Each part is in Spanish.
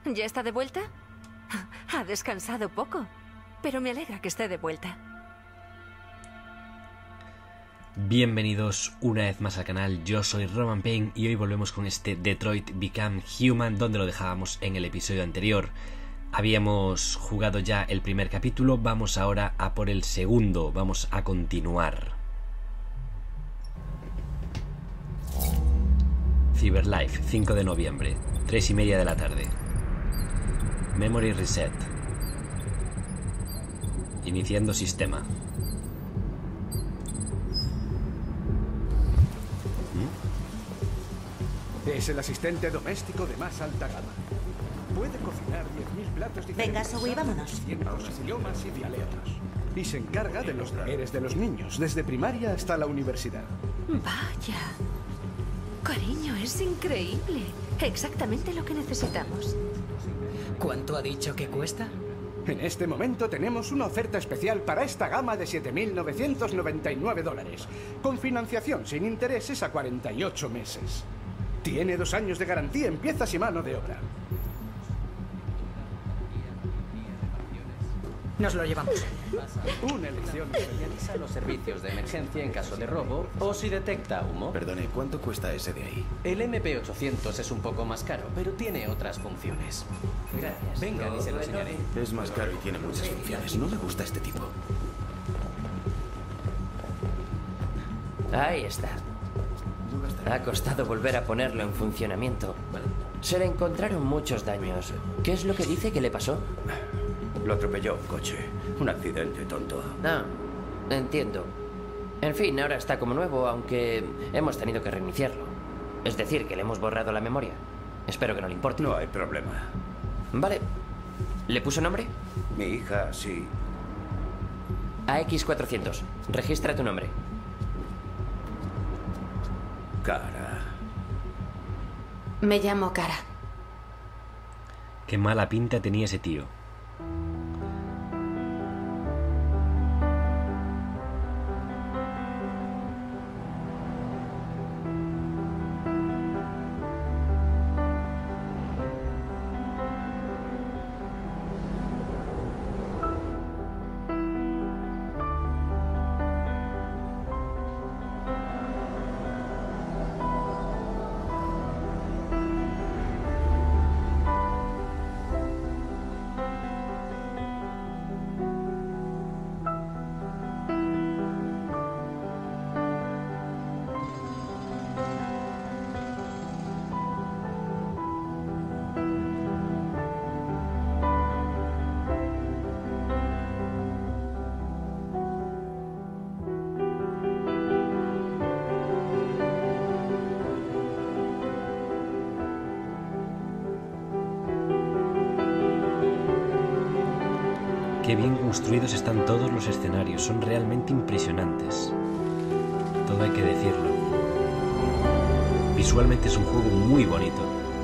¿Ya está de vuelta? Ha descansado poco, pero me alegra que esté de vuelta. Bienvenidos una vez más al canal, yo soy Roman Payne y hoy volvemos con este Detroit Become Human, donde lo dejábamos en el episodio anterior. Habíamos jugado ya el primer capítulo, vamos ahora a por el segundo, vamos a continuar. Cyberlife, 5 de noviembre, 3:30 de la tarde. Memory Reset. Iniciando sistema. Es el asistente doméstico de más alta gama. Puede cocinar 10.000 platos diferentes. Venga, Zoe, vámonos. 200 idiomas y dialectos. Y se encarga de los deberes de los niños, desde primaria hasta la universidad. Vaya. Cariño, es increíble. Exactamente lo que necesitamos. ¿Cuánto ha dicho que cuesta? En este momento tenemos una oferta especial para esta gama de $7.999, con financiación sin intereses a 48 meses. Tiene 2 años de garantía en piezas y mano de obra. Nos lo llevamos. Una elección. Realiza los servicios de emergencia en caso de robo o si detecta humo. Perdone, ¿cuánto cuesta ese de ahí? El MP800 es un poco más caro, pero tiene otras funciones. Gracias. Vengan y se lo enseñaré. Es más caro y tiene muchas funciones. No me gusta este tipo. Ahí está. Ha costado volver a ponerlo en funcionamiento. Se le encontraron muchos daños. ¿Qué es lo que dice que le pasó? Lo atropelló un coche. Un accidente tonto. Ah, entiendo. En fin, ahora está como nuevo, aunque hemos tenido que reiniciarlo. Es decir, que le hemos borrado la memoria. Espero que no le importe. No hay problema. Vale. ¿Le puso nombre? Mi hija, sí. AX400. Registra tu nombre. Cara. Me llamo Cara. Qué mala pinta tenía ese tío. Qué bien construidos están todos los escenarios, son realmente impresionantes. Todo hay que decirlo. Visualmente es un juego muy bonito.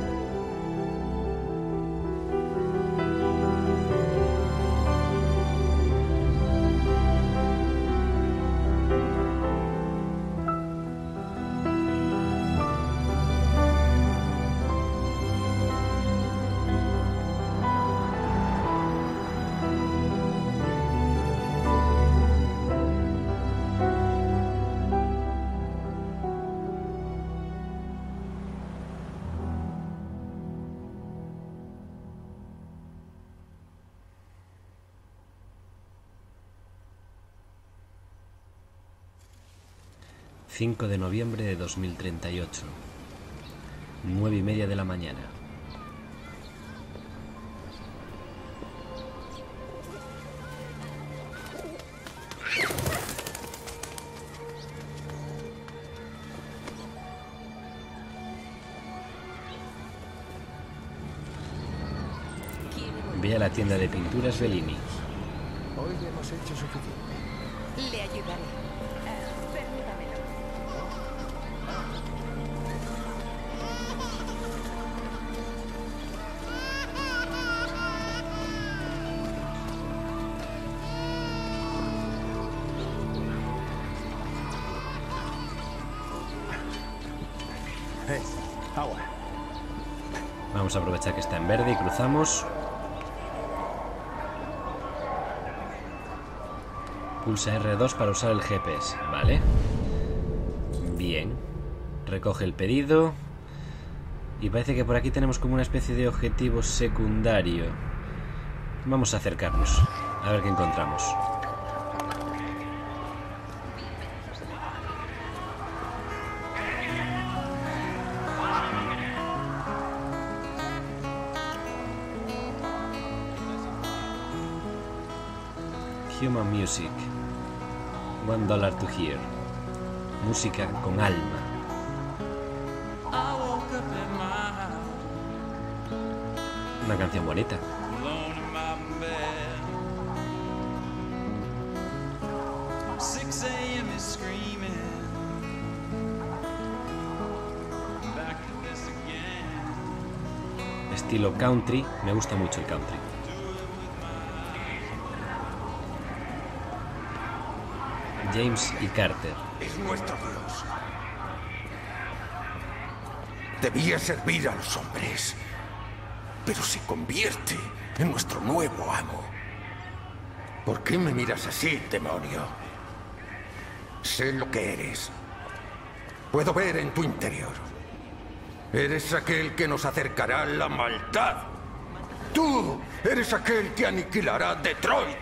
...5 de noviembre de 2038... ...9:30 de la mañana... Ve a la tienda de pinturas Bellini. Hoy hemos hecho suficiente. Le ayudaré. Permítamelo. Ahora. Vamos a aprovechar que está en verde y cruzamos. Pulsa R2 para usar el GPS. Vale. Bien. Recoge el pedido. Y parece que por aquí tenemos como una especie de objetivo secundario. Vamos a acercarnos. A ver qué encontramos. Human Music. $1 to hear. Música con alma. Una canción bonita. Estilo country. Me gusta mucho el country. James y Carter. Es nuestro Dios. Debía servir a los hombres, pero se convierte en nuestro nuevo amo. ¿Por qué me miras así, demonio? Sé lo que eres. Puedo ver en tu interior. Eres aquel que nos acercará a la maldad. Tú eres aquel que aniquilará Detroit.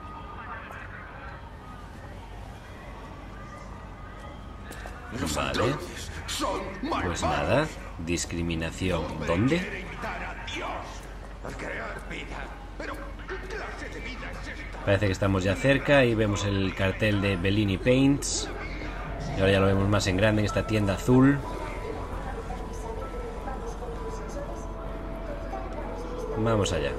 Los androides son malvados. Pues nada, discriminación. ¿Dónde? Parece que estamos ya cerca y vemos el cartel de Bellini Paints. Y ahora ya lo vemos más en grande en esta tienda azul. Vamos allá.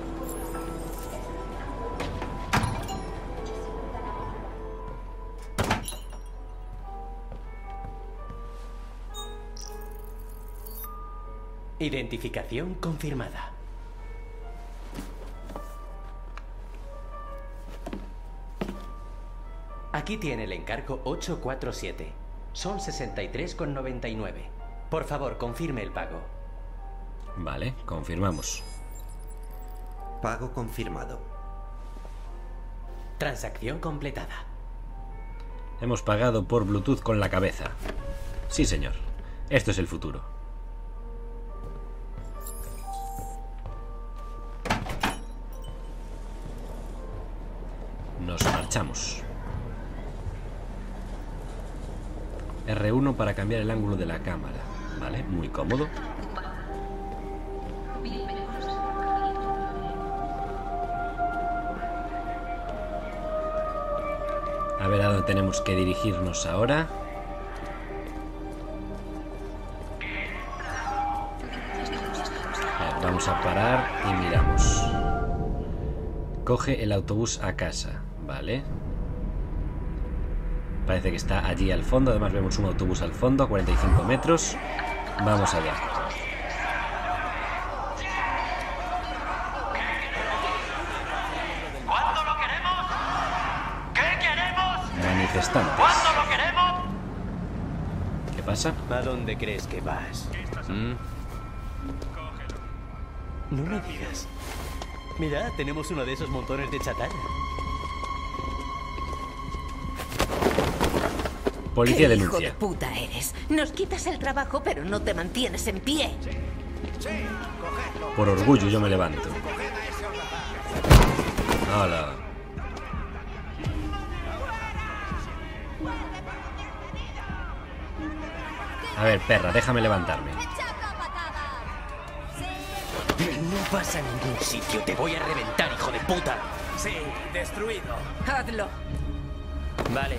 Identificación confirmada. Aquí tiene el encargo 847. Son 63,99. Por favor, confirme el pago. Vale, confirmamos. Pago confirmado. Transacción completada. Hemos pagado por Bluetooth con la cabeza. Sí, señor. Esto es el futuro. Nos marchamos. R1 para cambiar el ángulo de la cámara. Vale, muy cómodo. A ver a dónde tenemos que dirigirnos ahora. Vamos a parar y miramos. Coge el autobús a casa. Vale. Parece que está allí al fondo. Además vemos un autobús al fondo a 45 metros. Vamos allá. ¿Cuándo lo queremos? ¿Qué queremos? Manifestantes. ¿Cuándo lo queremos? ¿Qué pasa? ¿A dónde crees que vas? No me digas. Mira, tenemos uno de esos montones de chatarra. Policía ¿Qué denuncia. hijo de puta eres? Nos quitas el trabajo, pero no te mantienes en pie. Por orgullo yo me levanto. ¡Hala! A ver, perra, déjame levantarme. No vas a ningún sitio. Te voy a reventar, hijo de puta. Sí, destruido. Hazlo. Vale.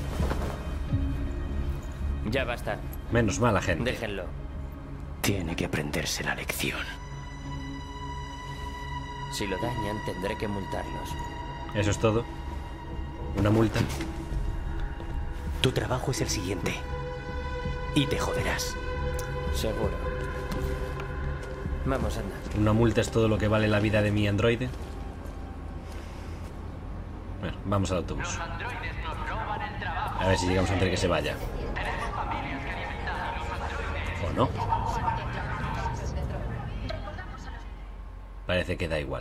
Ya basta. Menos mala gente. Déjenlo. Tiene que aprenderse la lección. Si lo dañan, tendré que multarlos. ¿Eso es todo? ¿Una multa? Tu trabajo es el siguiente. Y te joderás. Seguro. Vamos, anda. ¿Una multa es todo lo que vale la vida de mi androide? Bueno, vamos al autobús. A ver si llegamos antes de que se vaya. ¿O no? parece que da igual.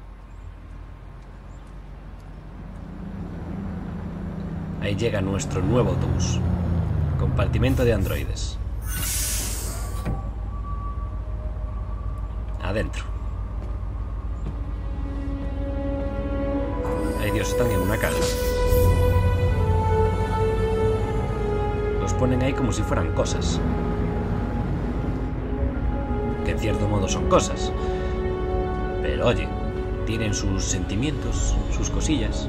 Ahí llega nuestro nuevo autobús. Compartimento de androides. Adentro. Ay Dios, están en una caja. Los ponen ahí como si fueran cosas. Que en cierto modo son cosas. Pero oye, tienen sus sentimientos, sus cosillas.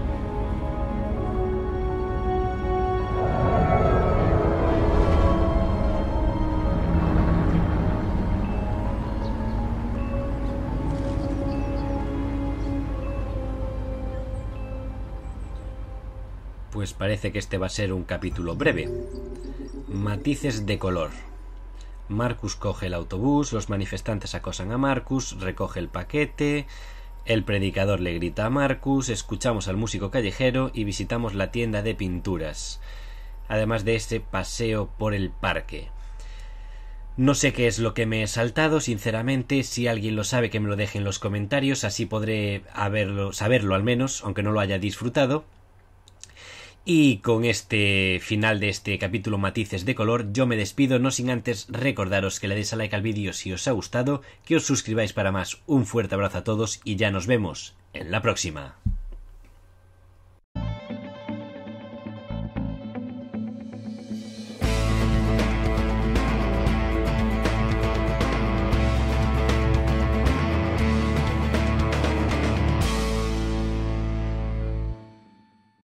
Pues parece que este va a ser un capítulo breve. Matices de color. Marcus coge el autobús, los manifestantes acosan a Marcus, recoge el paquete, el predicador le grita a Marcus, escuchamos al músico callejero y visitamos la tienda de pinturas. Además de ese paseo por el parque. No sé qué es lo que me he saltado, sinceramente. Si alguien lo sabe, que me lo deje en los comentarios, así podré saberlo al menos, aunque no lo haya disfrutado. Y con este final de este capítulo Matices de color, yo me despido, no sin antes recordaros que le deis a like al vídeo si os ha gustado, que os suscribáis para más. Un fuerte abrazo a todos y ya nos vemos en la próxima.